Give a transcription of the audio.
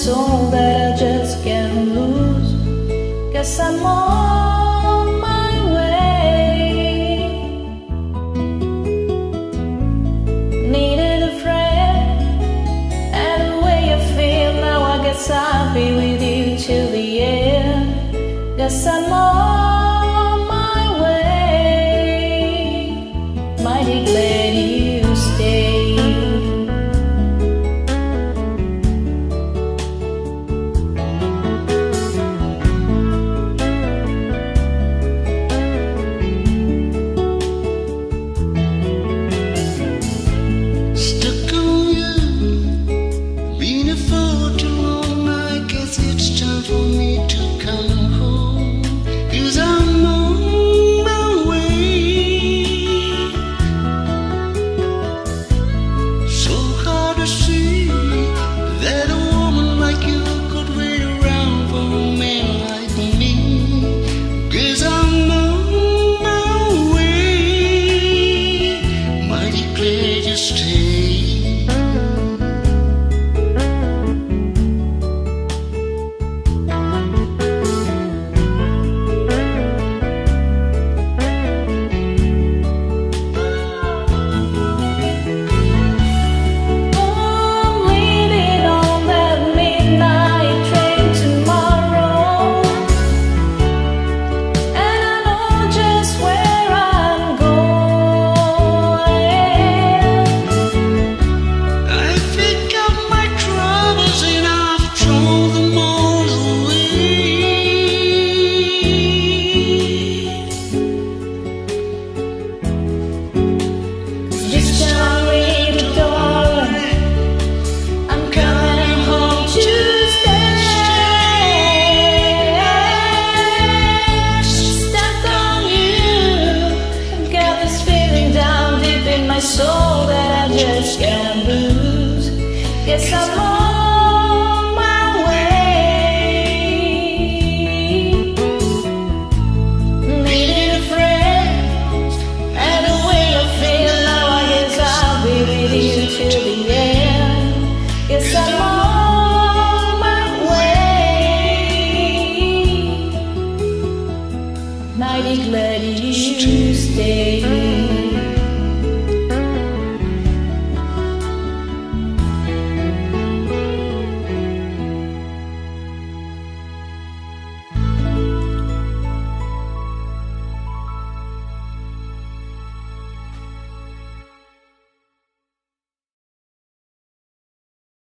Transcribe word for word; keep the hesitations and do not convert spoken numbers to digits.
soul that I just can't lose. Guess I'm on my way. Needed a friend, and the way I feel now, I guess I'll be with you till the end. Guess I'm on my way. Mighty glad you stayed. Soul that I just can't lose. Guess I'm on my way. Needed a friend, and the way I feel now, I guess I'll be with you till the end. Guess I'm on my way. Mighty glad you stayed.